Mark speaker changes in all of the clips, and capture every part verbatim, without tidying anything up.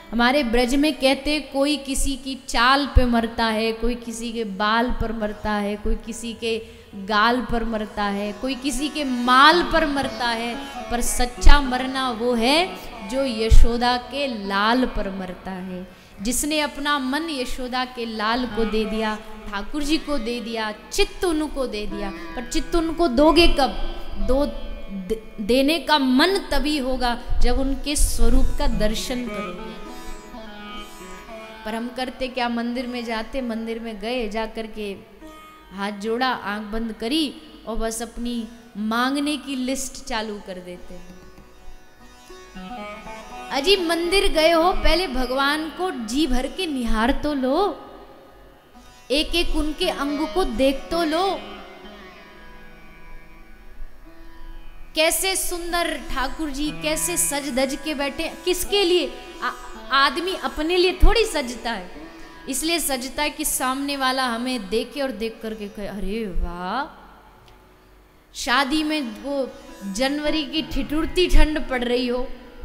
Speaker 1: हमारे ब्रज में कहते कोई किसी की चाल पे मरता है, कोई किसी के बाल पर मरता है, कोई किसी के गाल पर मरता है, कोई किसी के माल पर मरता है, पर सच्चा मरना वो है जो यशोदा के लाल पर मरता है। जिसने अपना मन यशोदा के लाल को दे दिया, ठाकुर जी को दे दिया, चित्त उनको दे दिया। पर चित्त उनको दोगे कब? दो देने का मन तभी होगा जब उनके स्वरूप का दर्शन करोगे। पर हम करते क्या? मंदिर में जाते, मंदिर में गए, जा कर के हाथ जोड़ा, आंख बंद करी और बस अपनी मांगने की लिस्ट चालू कर देते हैं। अजी मंदिर गए हो, पहले भगवान को जी भर के निहार तो लो, एक एक उनके अंग को देख तो लो। कैसे सुंदर ठाकुर जी, कैसे सज धज के बैठे। किसके लिए? आ, आदमी अपने लिए थोड़ी सजता है, इसलिए सजता है कि सामने वाला हमें देखे और देख करके कहे अरे वाह। शादी में वो जनवरी की ठिठुरती ठंड पड़ रही हो,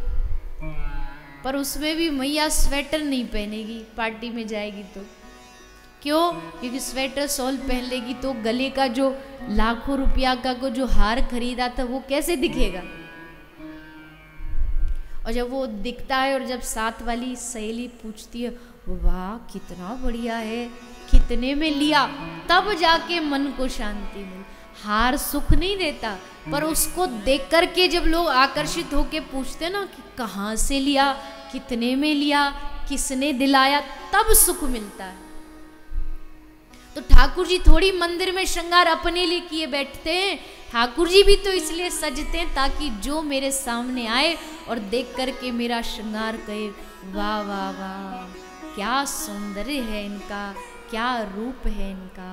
Speaker 1: पर उसमें भी मैया स्वेटर नहीं पहनेगी, पार्टी में जाएगी तो। क्यों? क्योंकि स्वेटर शॉल पहन लेगी तो गले का जो लाखों रुपया का को जो हार खरीदा था वो कैसे दिखेगा। और जब वो दिखता है और जब साथ वाली सहेली पूछती है वाह कितना बढ़िया है, कितने में लिया, तब जाके मन को शांति मिली। हार सुख नहीं देता, पर उसको देख करके जब लोग आकर्षित होके पूछते ना कि कहाँ से लिया, कितने में लिया, किसने दिलाया, तब सुख मिलता है। तो ठाकुर जी थोड़ी मंदिर में श्रृंगार अपने लिए किए बैठते हैं, ठाकुर जी भी तो इसलिए सजते हैं ताकि जो मेरे सामने आए और देख करके मेरा श्रृंगार कहे वाह वाह वाह, क्या सौंदर्य है इनका, क्या रूप है इनका।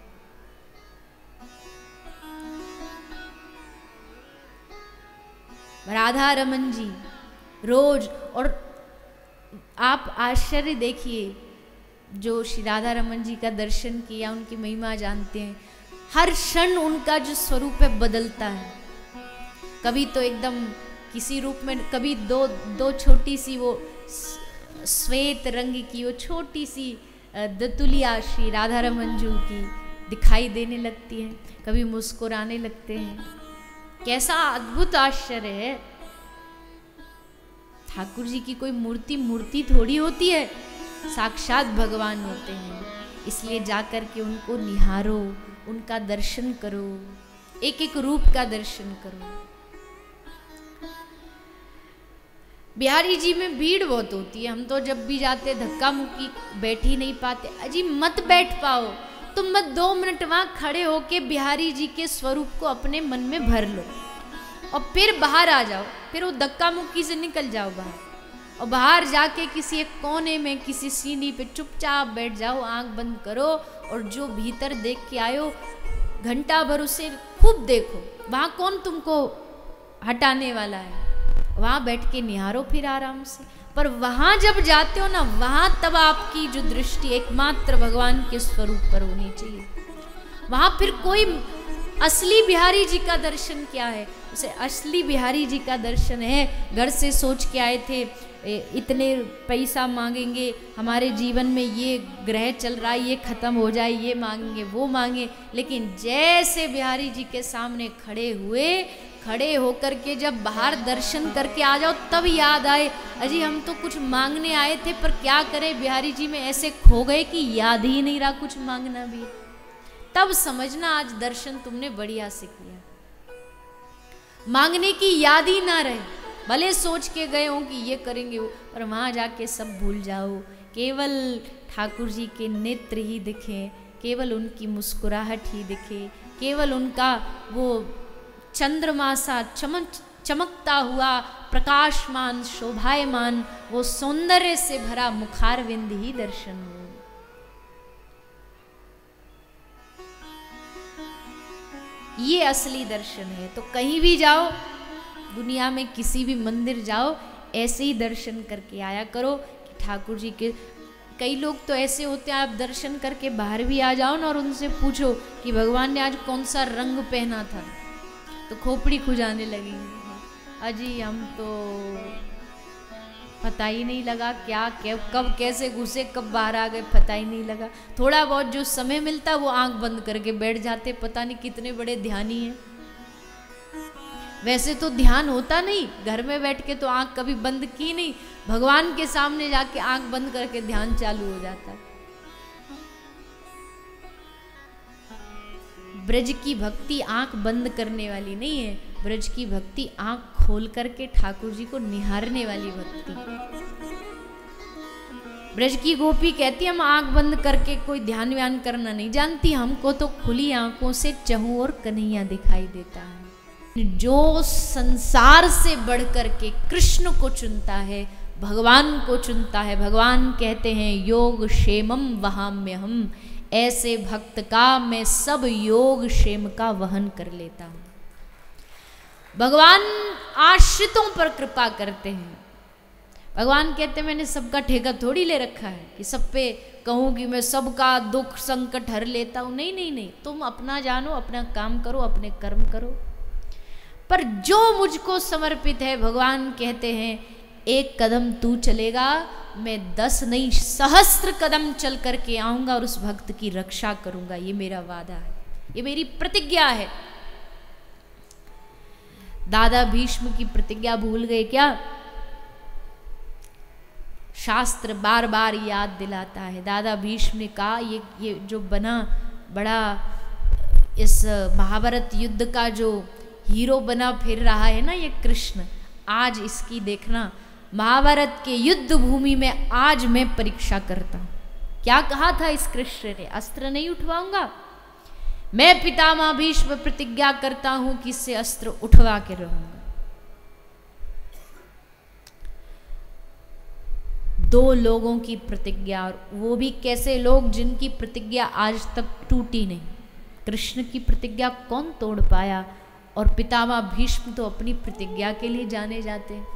Speaker 1: राधा रमन जी रोज, और आप आश्चर्य देखिए, जो श्री राधा रमन जी का दर्शन किया, उनकी महिमा जानते हैं, हर क्षण उनका जो स्वरूप है बदलता है। कभी तो एकदम किसी रूप में, कभी दो दो छोटी सी वो श्वेत रंग की वो छोटी सी दतुलिया श्री राधा रमन जी की दिखाई देने लगती है, कभी मुस्कुराने लगते हैं। कैसा अद्भुत आश्चर्य है। ठाकुर जी की कोई मूर्ति मूर्ति थोड़ी होती है, साक्षात भगवान होते हैं। इसलिए जाकर के उनको निहारो, उनका दर्शन करो, एक एक रूप का दर्शन करो। बिहारी जी में भीड़ बहुत होती है, हम तो जब भी जाते धक्का मुक्की बैठ ही नहीं पाते। अजी मत बैठ पाओ, तुम मत दो मिनट वहां खड़े होके बिहारी जी के स्वरूप को अपने मन में भर लो और फिर बाहर आ जाओ, फिर वो धक्का मुक्की से निकल जाओ बाहर, और बाहर जाके किसी एक कोने में किसी सीढ़ी पे चुपचाप बैठ जाओ, आंख बंद करो और जो भीतर देख के आयो घंटा भर उसे खूब देखो। वहाँ कौन तुमको हटाने वाला है, वहाँ बैठ के निहारो फिर आराम से। पर वहाँ जब जाते हो ना, वहाँ तब आपकी जो दृष्टि एकमात्र भगवान के स्वरूप पर होनी चाहिए। वहाँ फिर कोई असली बिहारी जी का दर्शन क्या है, उसे असली बिहारी जी का दर्शन है घर से सोच के आए थे इतने पैसा मांगेंगे, हमारे जीवन में ये ग्रह चल रहा है, ये खत्म हो जाए, ये मांगेंगे वो मांगे। लेकिन जैसे बिहारी जी के सामने खड़े हुए, खड़े होकर के जब बाहर दर्शन करके आ जाओ तब याद आए अजी हम तो कुछ मांगने आए थे, पर क्या करें बिहारी जी में ऐसे खो गए कि याद ही नहीं रहा कुछ मांगना भी। तब समझना आज दर्शन तुमने बढ़िया से किया। मांगने की याद ही ना रहे, भले सोच के गए हो कि ये करेंगे वो, पर वहाँ जाके सब भूल जाओ। केवल ठाकुर जी के नेत्र ही दिखे, केवल उनकी मुस्कुराहट ही दिखे, केवल उनका वो चंद्रमा सा चमक चमकता हुआ प्रकाशमान शोभायमान वो सौंदर्य से भरा मुखारविंद ही दर्शन हो। ये असली दर्शन है। तो कहीं भी जाओ, दुनिया में किसी भी मंदिर जाओ, ऐसे ही दर्शन करके आया करो कि ठाकुर जी के। कई लोग तो ऐसे होते हैं, आप दर्शन करके बाहर भी आ जाओ ना और उनसे पूछो कि भगवान ने आज कौन सा रंग पहना था, तो खोपड़ी खुजाने लगेंगे। अजी हम तो पता ही नहीं लगा क्या क्या कब कैसे घुसे कब बाहर आ गए, पता ही नहीं लगा। थोड़ा बहुत जो समय मिलता वो आंख बंद करके बैठ जाते, पता नहीं कितने बड़े ध्यानी हैं। वैसे तो ध्यान होता नहीं, घर में बैठ के तो आंख कभी बंद की नहीं, भगवान के सामने जाके आंख बंद करके ध्यान चालू हो जाता है। ब्रज की भक्ति आंख बंद करने वाली नहीं है, ब्रज की भक्ति आंख खोल करके ठाकुर जी को निहारने वाली भक्ति। ब्रज की गोपी कहती हम आंख बंद करके कोई ध्यान व्यान करना नहीं जानती, हमको तो खुली आंखों से चहु और कन्हैया दिखाई देता है। जो संसार से बढ़ करके कृष्ण को चुनता है, भगवान को चुनता है, भगवान कहते हैं योग क्षेमम वहाम्यहम, ऐसे भक्त का मैं सब योग क्षेम का वहन कर लेता हूं। भगवान आश्रितों पर कृपा करते हैं। भगवान कहते हैं मैंने सबका ठेका थोड़ी ले रखा है कि सब पे कहूँ कि मैं सबका दुख संकट हर लेता हूँ। नहीं नहीं नहीं, तुम अपना जानो, अपना काम करो, अपने कर्म करो, पर जो मुझको समर्पित है, भगवान कहते हैं एक कदम तू चलेगा, मैं दस नहीं सहस्त्र कदम चल करके आऊंगा और उस भक्त की रक्षा करूंगा। ये मेरा वादा है, ये मेरी प्रतिज्ञा है। दादा भीष्म की प्रतिज्ञा भूल गए क्या? शास्त्र बार बार याद दिलाता है। दादा भीष्म ने कहा ये ये जो बना बड़ा इस महाभारत युद्ध का जो हीरो बना फिर रहा है ना ये कृष्ण, आज इसकी देखना महाभारत के युद्ध भूमि में आज मैं परीक्षा करता हूं। क्या कहा था इस कृष्ण ने? अस्त्र नहीं उठवाऊंगा, मैं पितामह भीष्म प्रतिज्ञा करता हूं कि इससे अस्त्र उठवा के रहूंगा। दो लोगों की प्रतिज्ञा, और वो भी कैसे लोग जिनकी प्रतिज्ञा आज तक टूटी नहीं। कृष्ण की प्रतिज्ञा कौन तोड़ पाया? और पितामह भीष्म तो अपनी प्रतिज्ञा के लिए जाने जाते हैं।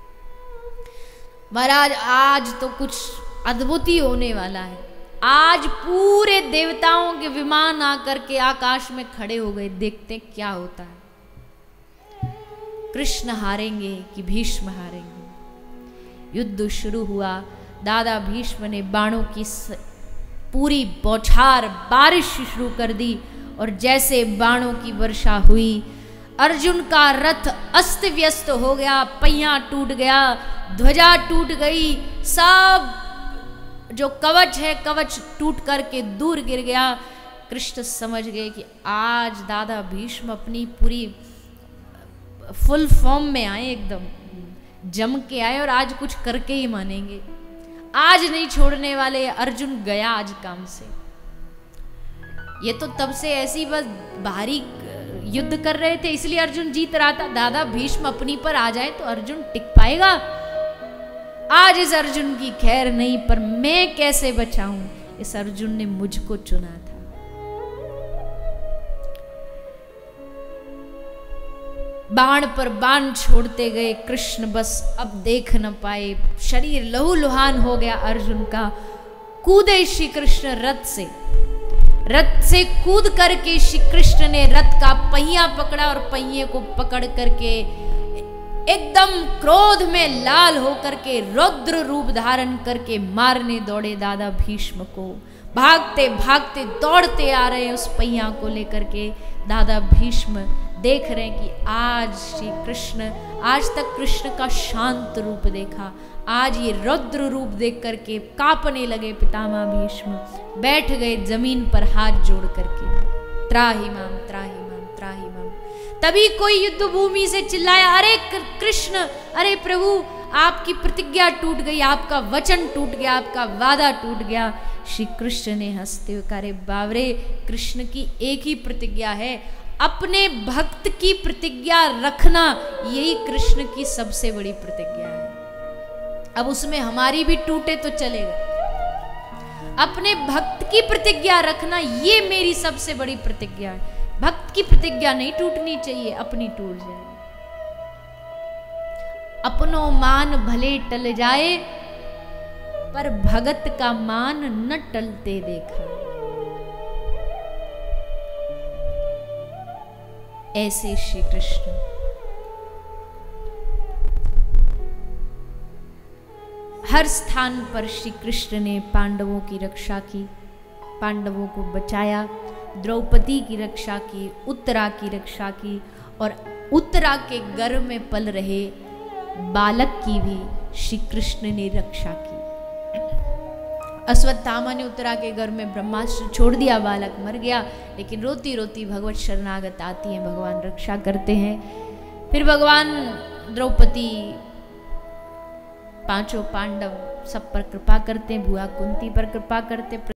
Speaker 1: महाराज आज तो कुछ अद्भुत ही होने वाला है। आज पूरे देवताओं के विमान आकर के आकाश में खड़े हो गए, देखते हैं क्या होता है। कृष्ण हारेंगे कि भीष्म हारेंगे? युद्ध शुरू हुआ। दादा भीष्म ने बाणों की पूरी बौछार बारिश शुरू कर दी, और जैसे बाणों की वर्षा हुई, अर्जुन का रथ अस्त व्यस्त हो गया, पहिया टूट गया, ध्वजा टूट गई, सब जो कवच है कवच टूट करके दूर गिर गया। कृष्ण समझ गए कि आज दादा भीष्म अपनी पूरी फुल फॉर्म में आए, एकदम जम के आए, और आज कुछ करके ही मानेंगे। आज नहीं छोड़ने वाले। अर्जुन गया आज काम से। ये तो तब से ऐसी बस भारी युद्ध कर रहे थे, इसलिए अर्जुन जीत रहा था। दादा भीष्म अपनी पर आ जाए तो अर्जुन टिक पाएगा? आज इस अर्जुन की खैर नहीं, पर मैं कैसे बचाऊं? इस अर्जुन ने मुझको चुना था। बाण पर बाण छोड़ते गए कृष्ण, बस अब देख न पाए, शरीर लहूलुहान हो गया अर्जुन का। कूदे श्री कृष्ण रथ से, रथ से कूद करके श्री कृष्ण ने रथ का पहिया पकड़ा, और पहिए को पकड़ करके एकदम क्रोध में लाल होकर के रौद्र रूप धारण करके मारने दौड़े दादा भीष्म को। भागते भागते दौड़ते आ रहे उस पहिया को लेकर के। दादा भीष्म देख रहे हैं कि आज श्री कृष्ण, आज तक कृष्ण का शांत रूप देखा, आज ये रौद्र रूप देख करके कांपने लगे पितामह भीष्म। बैठ गए जमीन पर हाथ जोड़ करके, त्राहि माम त्राहि माम त्राहि माम। तभी कोई युद्ध भूमि से चिल्लाया, अरे कृष्ण, अरे प्रभु, आपकी प्रतिज्ञा टूट गई, आपका वचन टूट गया, आपका वादा टूट गया। श्री कृष्ण ने हंसते हुए कहा, बावरे, कृष्ण की एक ही प्रतिज्ञा है, अपने भक्त की प्रतिज्ञा रखना, यही कृष्ण की सबसे बड़ी प्रतिज्ञा है। अब उसमें हमारी भी टूटे तो चलेगा, अपने भक्त की प्रतिज्ञा रखना, ये मेरी सबसे बड़ी प्रतिज्ञा है। भक्त की प्रतिज्ञा नहीं टूटनी चाहिए, अपनी टूट जाए। अपनो मान भले टल जाए, पर भगत का मान न टलते देखा। ऐसे श्री कृष्ण हर स्थान पर श्री कृष्ण ने पांडवों की रक्षा की, पांडवों को बचाया, द्रौपदी की रक्षा की, उत्तरा की रक्षा की, और उत्तरा के गर्भ में पल रहे बालक की भी श्री कृष्ण ने रक्षा की। अश्वत्थामा ने उत्तरा के गर्भ में ब्रह्मास्त्र छोड़ दिया, बालक मर गया, लेकिन रोती रोती भगवत शरणागत आती हैं, भगवान रक्षा करते हैं। फिर भगवान द्रौपदी, पांचों पांडव सब पर कृपा करते हैं, बुआ कुंती पर कृपा करते,